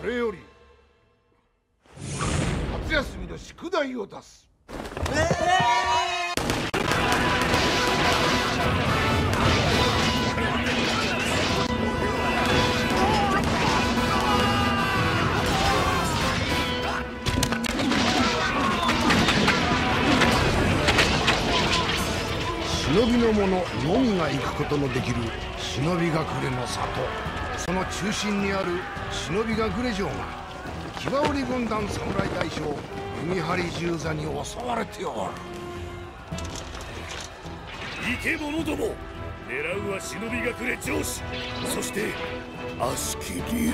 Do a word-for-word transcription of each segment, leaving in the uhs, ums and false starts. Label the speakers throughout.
Speaker 1: れより夏休みの宿題を出す。ええ忍びの者のみが行くことのできる忍び隠れの里、その中心にある忍び隠れ城が騎馬織軍団侍大将弓張十座に襲われておる。
Speaker 2: 行け者ども、狙うは忍び隠れ城主、そして悪しき竜。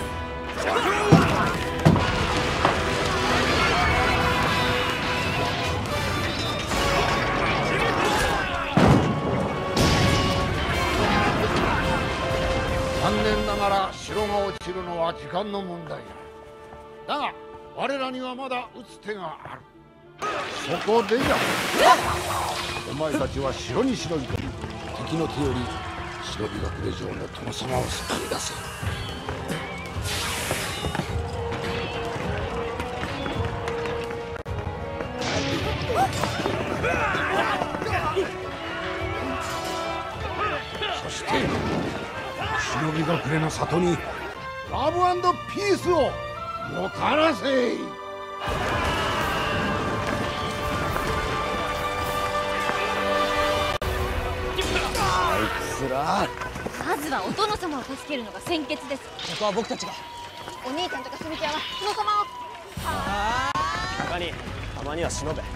Speaker 1: 残念ながら城が落ちるのは時間の問題だ。だが我らにはまだ打つ手がある。そこでじゃ、お前たちは城に忍び込み、敵の手より忍び隠れ城の殿様を救い出せ。そして忍び隠れの里にラブ&ピースをもたらせい。あいつら、
Speaker 3: まずはお殿様を助けるのが先決です。
Speaker 4: ここは僕たちが。
Speaker 3: お兄ちゃんとかスミちゃんは殿様を。
Speaker 4: ああ、他にたまには忍べ。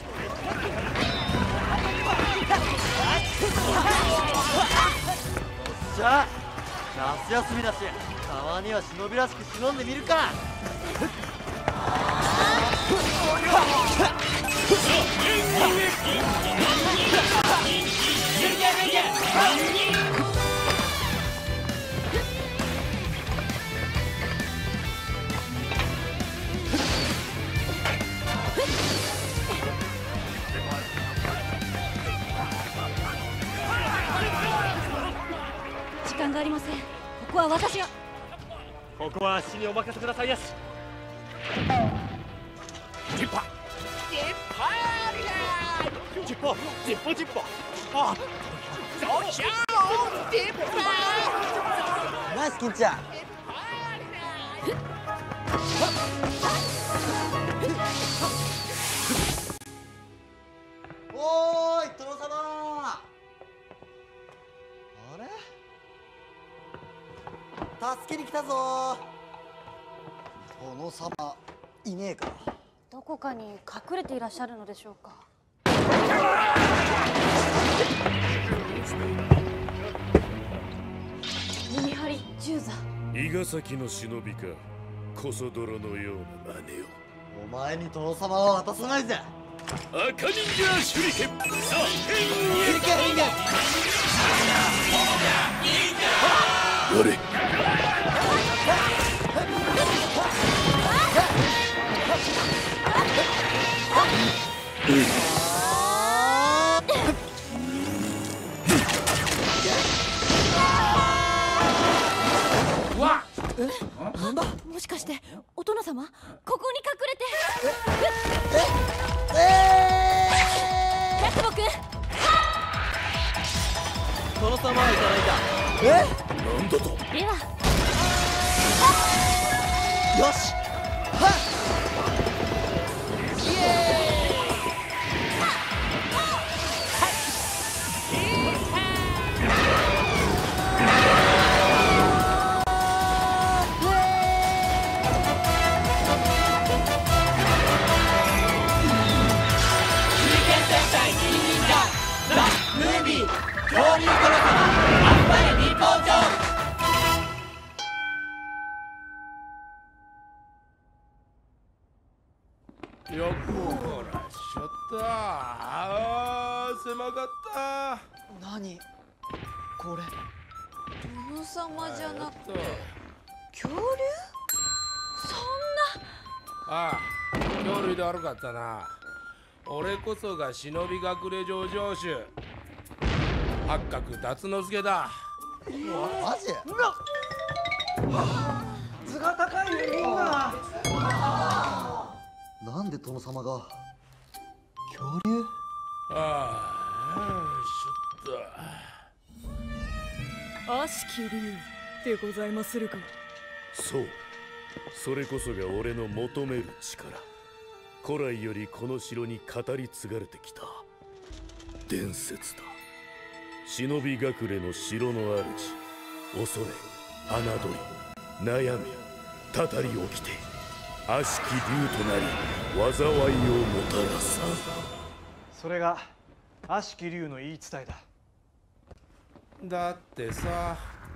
Speaker 5: じゃあ夏休みだし、たまには忍びらしく忍んでみるか。
Speaker 3: 時間がありません。ここは私が。
Speaker 4: ここは足にお任せくださいやし。
Speaker 2: ジッパジッパーリラージッパジッパジッパあそうしようジッパー
Speaker 5: ナイス金ちゃん。おーい殿様、あれ助けに来たぞ。殿様いねえか。
Speaker 3: どこかに隠れていらっしゃるのでしょうか。弓張十座。
Speaker 2: 伊賀崎の忍びか、コソ泥のような真似を。
Speaker 5: お前に殿様は渡さないぜ。
Speaker 2: 赤忍者手裏剣、さあ
Speaker 5: 手裏剣人間。
Speaker 2: やれ。
Speaker 3: わっ、なんだ。もしかしてお殿様ここに隠れて。えええ。百歩くん。
Speaker 5: 殿様はいただいた。え？
Speaker 2: なんだと。
Speaker 3: では。
Speaker 5: よし。はっ。イエーイ。
Speaker 1: よくほらしちゃった。あー狭かった。
Speaker 5: 何これ。
Speaker 3: 殿様じゃなくて恐竜？そんな。
Speaker 1: ああ、恐竜で悪かったな。俺こそが忍び隠れ城城主八角達之助だ。
Speaker 5: マジ？図が高いねみんな。なんで殿様が恐竜？
Speaker 6: ああ、ちょっと。
Speaker 7: 悪しき竜でございまするか。
Speaker 6: そう、それこそが俺の求める力。古来よりこの城に語り継がれてきた伝説だ。忍び隠れの城の主、恐れ、侮り、悩み、たたり起きて悪しき竜となり災いをもたらす。
Speaker 8: それが悪しき竜の言い伝えだ。
Speaker 9: だってさ、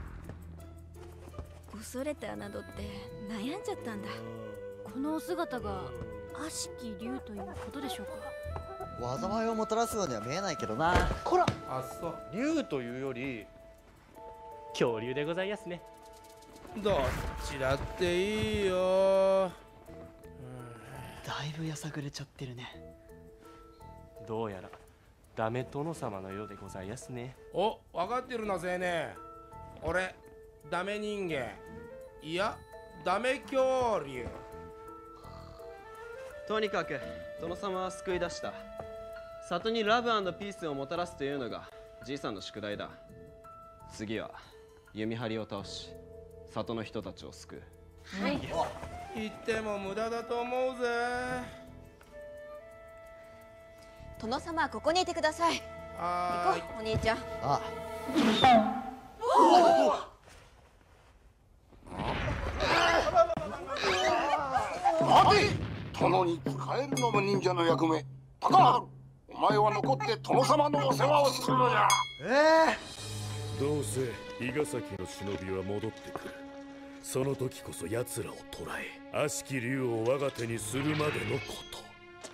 Speaker 3: 恐れて侮って悩んじゃったんだ。このお姿が悪しき竜ということでしょうか。
Speaker 5: 災いをもたらすようには見えないけどな。
Speaker 8: こら、
Speaker 9: あっそ、
Speaker 8: 竜というより
Speaker 4: 恐竜でございますね。
Speaker 9: どっちだっていいよ。
Speaker 5: だいぶやさぐれちゃってるね。
Speaker 4: どうやらダメ殿様のようでございますね。
Speaker 9: お、分かってるな青年。俺ダメ人間、いやダメ恐竜。
Speaker 10: とにかく殿様は救い出した。里にラブ&ピースをもたらすというのがじいさんの宿題だ。次は弓張りを倒し里の人たちを救う。
Speaker 3: はい。
Speaker 9: 言っても無駄だと思うぜ。
Speaker 3: 殿様はここにいてください。
Speaker 9: は
Speaker 3: 行こう、お兄ちゃん。
Speaker 5: あ
Speaker 1: 待て、殿に仕えるのも忍者の役目。高春、お前は残って殿様のお世話をするのじゃ。
Speaker 5: え
Speaker 6: えー、どうせ伊賀崎の忍びは戻ってくる。その時こそ奴らを捕らえ悪しき竜を我が手にするまでのこと。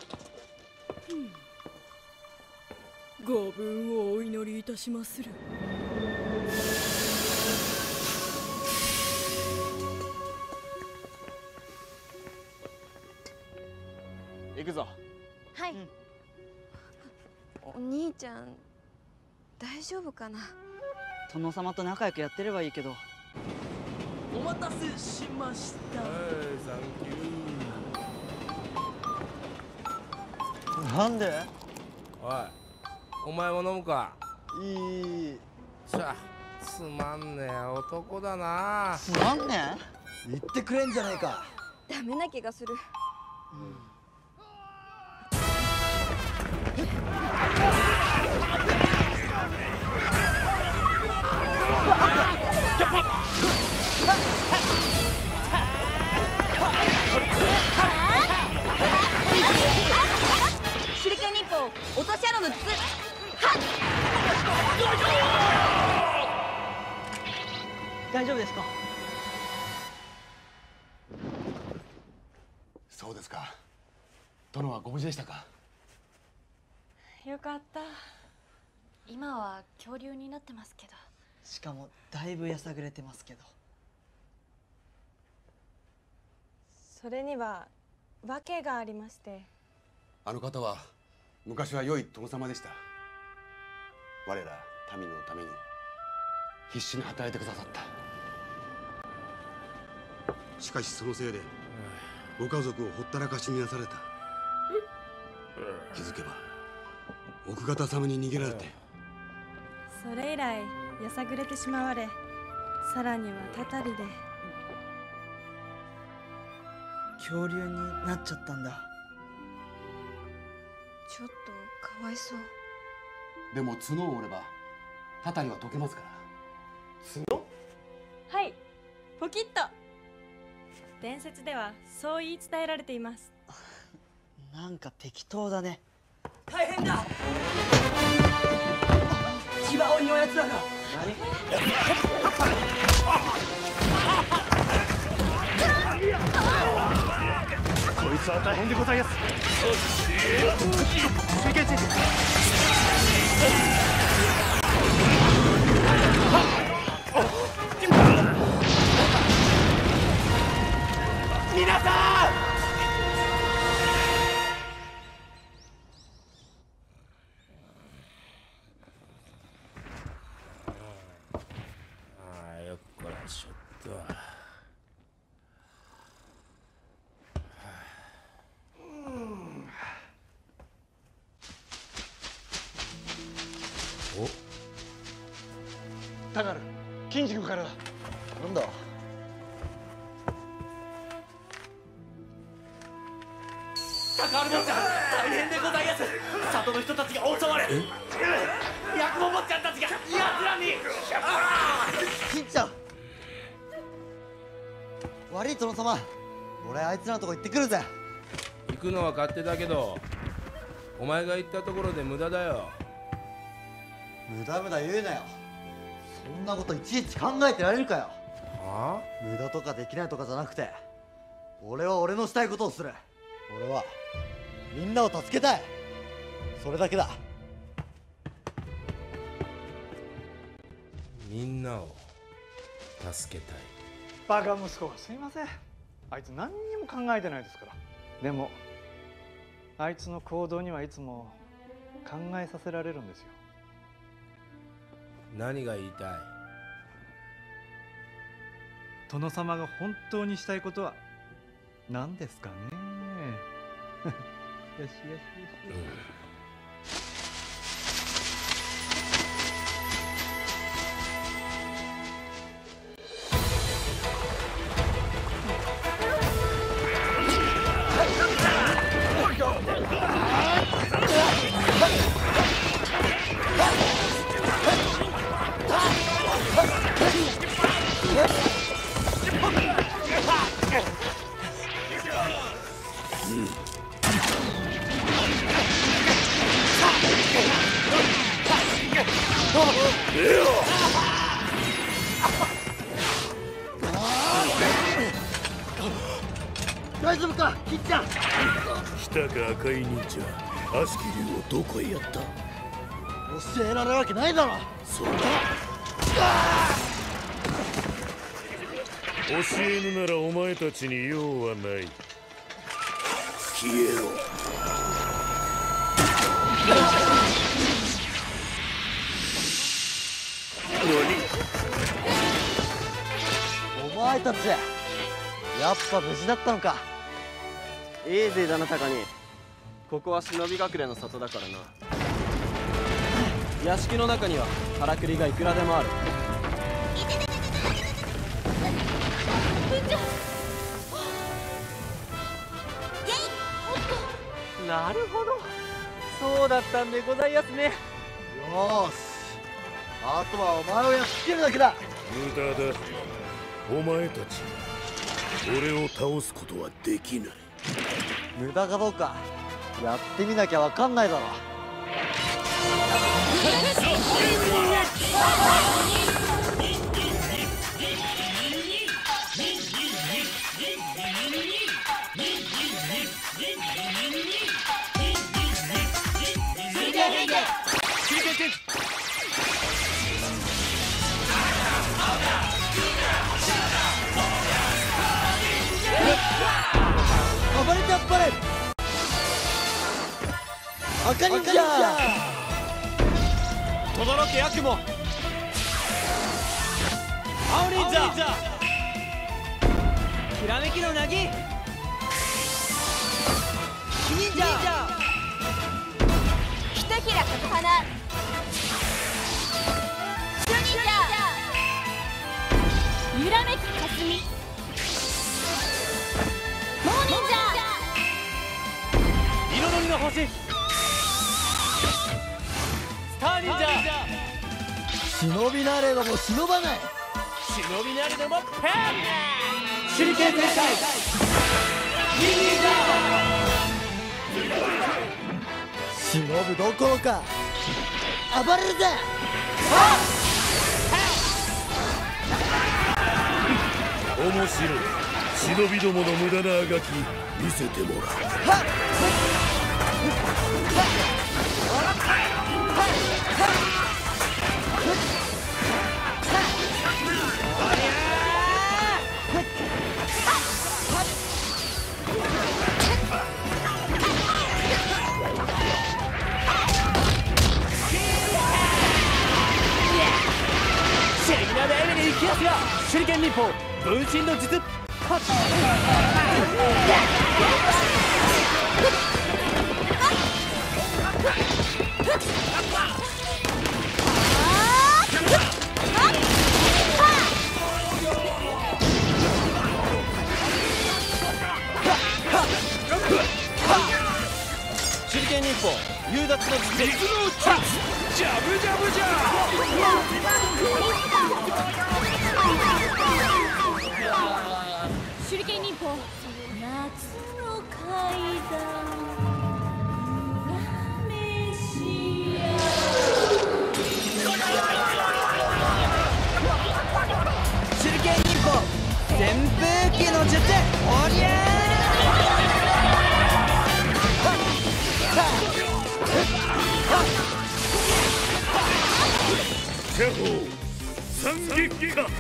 Speaker 7: ご分をお祈りいたしまする。
Speaker 10: 行くぞ。
Speaker 3: はい、うん、お兄ちゃん大丈夫かな。
Speaker 5: 殿様と仲良くやってればいいけど。
Speaker 7: お待たせしました。
Speaker 9: はい、サンキュー。
Speaker 5: なんで？
Speaker 9: おい、お前も飲むか。
Speaker 5: いい。
Speaker 9: しゃ、つまんねえ男だな。
Speaker 5: つまんねえ？言ってくれんじゃねえか。
Speaker 3: ダメな気がする。
Speaker 5: うん
Speaker 3: 手裏剣日報、落とし穴の筒。
Speaker 5: 大丈夫ですか？
Speaker 1: そうですか。殿はご無事でしたか？
Speaker 3: よかった。今は恐竜になってますけど。
Speaker 5: しかもだいぶやさぐれてますけど。
Speaker 11: それには訳がありまして。
Speaker 12: あの方は昔は良い殿様でした。我ら民のために必死に働いてくださった。しかしそのせいでご家族をほったらかしになされた。気づけば奥方様に逃げられて。
Speaker 11: それ以来やさぐれてしまわれ、さらにはたたりで
Speaker 5: 恐竜になっちゃったんだ。
Speaker 3: ちょっとかわいそう。
Speaker 12: でも角を折ればたたりは解けますから。
Speaker 8: 角？
Speaker 11: はい、ポキッと。伝説ではそう言い伝えられています。
Speaker 5: なんか適当だね。
Speaker 7: 大変だ。千葉鬼のやつらが。
Speaker 8: こいつは大変でございます。水拳先生。皆さん。
Speaker 9: ああ、よっこらしょっと。
Speaker 8: たがる金次君からだ。
Speaker 5: なんだ。
Speaker 2: 関わる坊ちゃん、大変でございます。里の人たちが襲われ、八雲坊ちゃんたちが奴らに。
Speaker 5: 金ちゃん、悪い殿様、俺あいつらのとこ行ってくるぜ。
Speaker 9: 行くのは勝手だけど、お前が行ったところで無駄だよ。
Speaker 5: 無駄無駄言うなよ。そんなこといちいち考えてられるかよ。
Speaker 9: は
Speaker 5: あ？無駄とかできないとかじゃなくて、俺は俺のしたいことをする。俺はみんなを助けたい。それだけだ。
Speaker 9: みんなを助けたい。
Speaker 8: バカ息子、すいません。あいつ何にも考えてないですから。でもあいつの行動にはいつも考えさせられるんですよ。
Speaker 9: 何が言いたい？
Speaker 8: 殿様が本当にしたいことは何ですかね。よしよしよし、うん
Speaker 5: 大丈夫か、キッちゃん。
Speaker 6: 来たか赤い忍者、悪しき竜をどこへやった？
Speaker 5: 教えられるわけないだろ。
Speaker 6: そうだ。教えぬならお前たちに用はない。消えろ。
Speaker 5: お前たち、やっぱ無事だったのか。
Speaker 10: いいぜだなタカに。ここは忍び隠れの里だからな。屋敷の中にはからくりがいくらでもある。
Speaker 2: なるほど、そうだったんでございますね。
Speaker 5: よーし、あとはお前をやっつけるだけだ。
Speaker 6: 無駄だ。お前たち俺を倒すことはできない。
Speaker 5: 無駄かどうかやってみなきゃわかんないだろ。暴れてあっぱれ。赤忍者。
Speaker 2: 轟け悪夢。青忍者。きらめきのなぎ。火忍者。
Speaker 3: ひとひらかく花。朱忍者。揺らめく霞。モー忍者。
Speaker 2: 彩りの星。スター忍者。
Speaker 5: 忍びなれども忍ばない。
Speaker 2: 忍びなれどもパン。手裏剣全開。忍
Speaker 5: 忍ぶどころか暴れるぜ。
Speaker 6: 面白い。忍びどもの無駄なあがき見せてもらう。
Speaker 2: シェリナでエミリーキラスが手裏剣忍法分身の術。
Speaker 3: あ
Speaker 10: 手裏剣忍法夕立の術水の術ジャブジャブジャ
Speaker 3: 手裏剣忍法夏の階段メシア
Speaker 2: 手裏剣忍法扇風機の術おりゃ
Speaker 6: ジャホー三撃か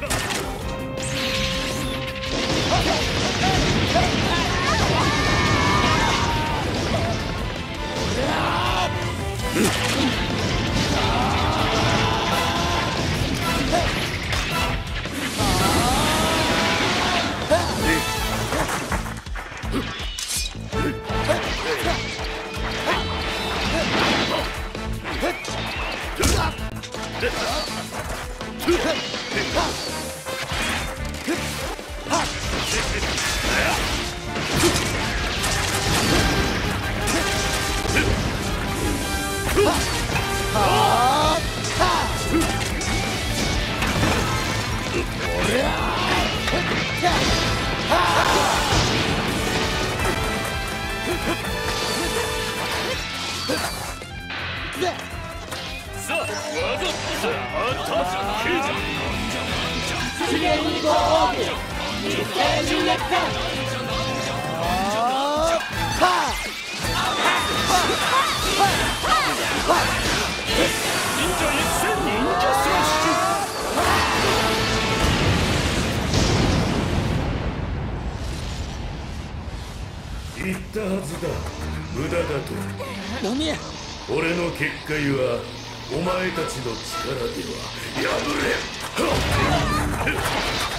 Speaker 6: 言ったはずだ。無駄だと。
Speaker 2: 何？
Speaker 6: 俺の結界はお前たちの力では破れん。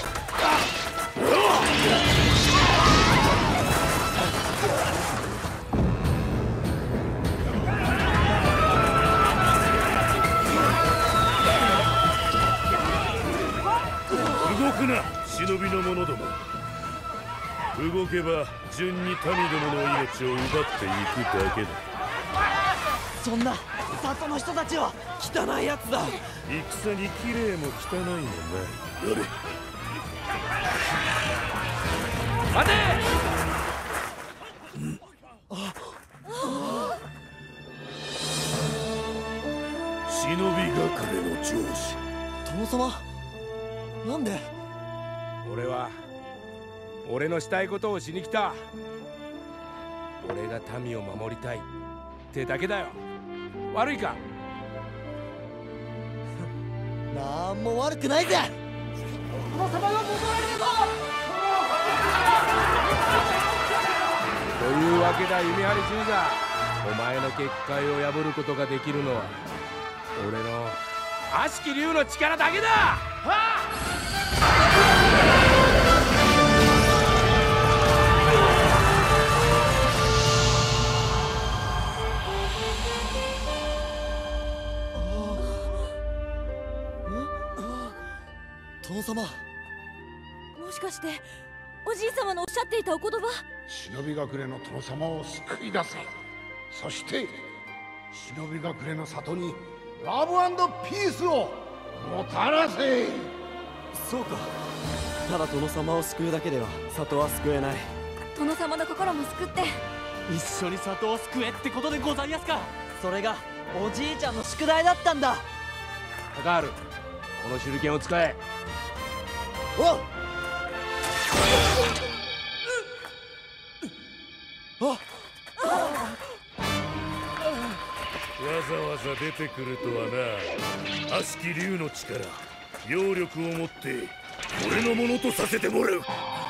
Speaker 6: 動くな、忍びの者ども。動けば順に民どもの命を奪っていくだけだ。
Speaker 2: そんな里の人たちは汚いやつだ。
Speaker 6: 戦に綺麗も汚いもない。やれ。
Speaker 9: 待て。
Speaker 6: 忍び隠れの上司。
Speaker 5: 殿様、なんで？
Speaker 9: 俺は俺のしたいことをしに来た。俺が民を守りたいってだけだよ。悪いか？
Speaker 5: なんも悪くないぜ。
Speaker 2: 殿様が戻られるぞ。
Speaker 9: というわけだ、弓張十座。お前の結界を破ることができるのは俺の悪しき竜の力だけだ。はっ！
Speaker 5: 殿様、
Speaker 3: もしかしておじい様のおっしゃっていたお言葉？
Speaker 1: 忍び隠れの殿様を救い出せ。そして忍び隠れの里にラブ&ピースをもたらせ。
Speaker 10: そうか。ただ殿様を救うだけでは里は救えない。
Speaker 3: 殿様の心も救って
Speaker 10: 一緒に里を救えってことでございますか。それがおじいちゃんの宿題だったんだ。
Speaker 9: 高春、この手裏剣を使え。
Speaker 5: おっあ
Speaker 6: わざわざ出てくるとはな。悪しき竜の力、揚力を持って俺のものとさせてもらう。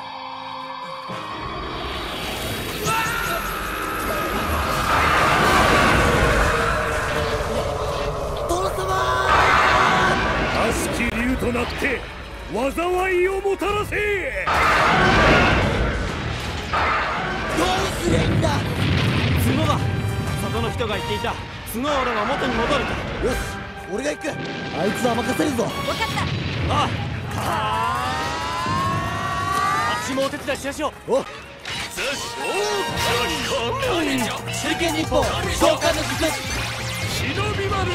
Speaker 5: 殿様！
Speaker 6: 悪しき竜となって災いをもたらせ。
Speaker 5: どうすりゃいいんだ。
Speaker 10: 角だ。里の人が言っていた角は俺が元に戻ると。
Speaker 5: よし、俺が行く。あいつは任せるぞ。
Speaker 3: 分かった。
Speaker 10: ああ、あっちもお手伝いしましょう。
Speaker 5: お、
Speaker 2: 手裏剣日報召喚の術
Speaker 6: 忍び丸ロデオ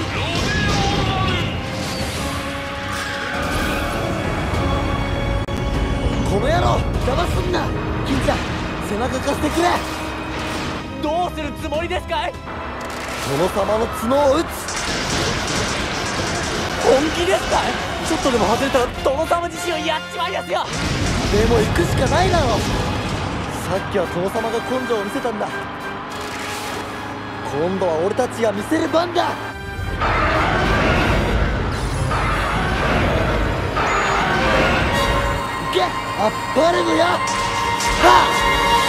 Speaker 5: この野郎邪魔すんな。金ちゃん背中貸してくれ。
Speaker 2: どうするつもりですかい？
Speaker 5: 殿様の角を撃つ。
Speaker 2: 本気ですかい？ちょっとでも外れたら殿様自身をやっちまいますよ。
Speaker 5: でも行くしかないだろ。さっきは殿様が根性を見せたんだ。今度は俺たちが見せる番だ。いけあっぱれのや。はっ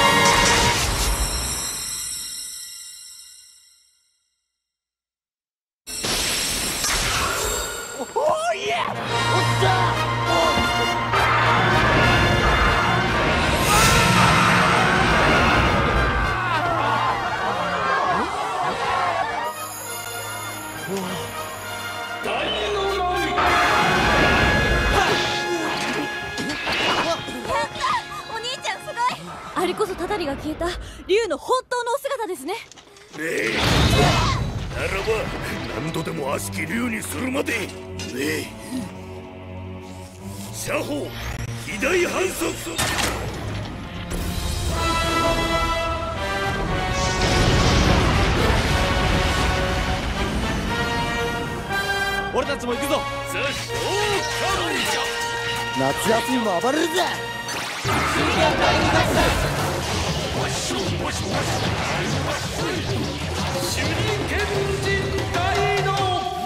Speaker 3: あれこそたたりが消えた竜の本当のお姿ですね。
Speaker 6: ねえならば何度でも悪しき竜にするまでねえ射法肥大反則。
Speaker 2: 俺たちも行くぞ。
Speaker 5: 夏休みも暴れるぜ。
Speaker 6: 手裏剣人大の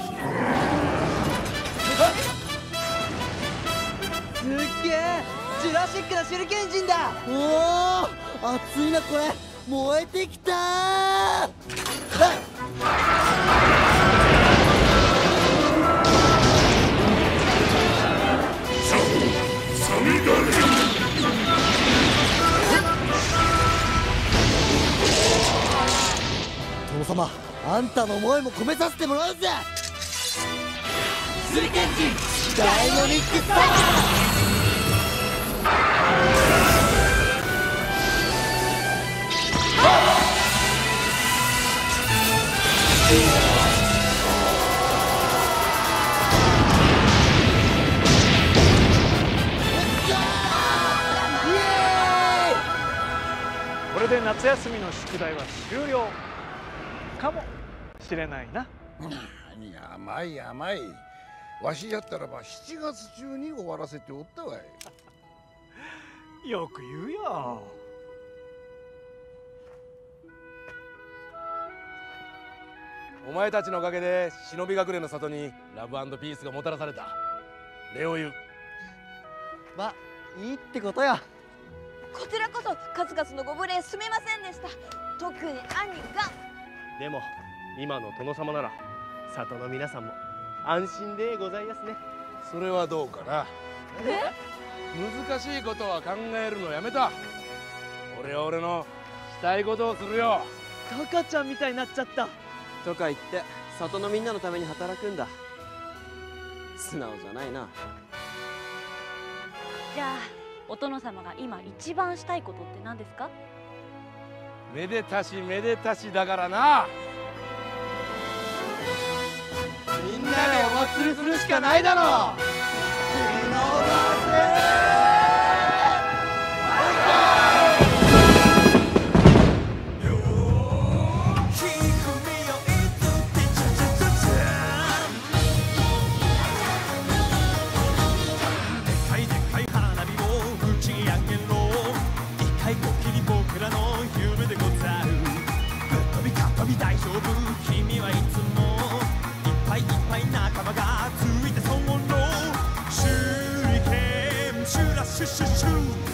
Speaker 5: すっげえジュラシックな手裏剣人だ。おお熱いなこれ。燃えてきたー。殿様あんたの思いも込めさせてもらうぜ。
Speaker 2: 手裏剣人
Speaker 5: ダイナミックスター。
Speaker 8: これで夏休みの宿題は終了かもしれないな。
Speaker 1: 甘い甘い。わしやったらばしちがつ中に終わらせておったわい。
Speaker 8: よく言うよ。
Speaker 9: お前たちのおかげで忍び隠れの里にラブ&ピースがもたらされた。礼を言う。
Speaker 5: まいいってことよ。
Speaker 3: こちらこそ数々のご無礼すみませんでした。特に兄が。
Speaker 4: でも今の殿様なら里の皆さんも安心でございますね。
Speaker 9: それはどうかな。
Speaker 3: え？
Speaker 9: 難しいことは考えるのやめた。俺は俺のしたいことをするよ。
Speaker 2: タカちゃんみたいになっちゃった。
Speaker 10: とか言って里のみんなのために働くんだ。素直じゃないな。
Speaker 3: じゃあお殿様が今一番したいことって何ですか？
Speaker 9: めでたしめでたしだからな。
Speaker 5: みんなでお祭りするしかないだろ。
Speaker 2: 大丈夫君はいつもいっぱいいっぱい仲間がついてその手裏剣シュラシュシュシュ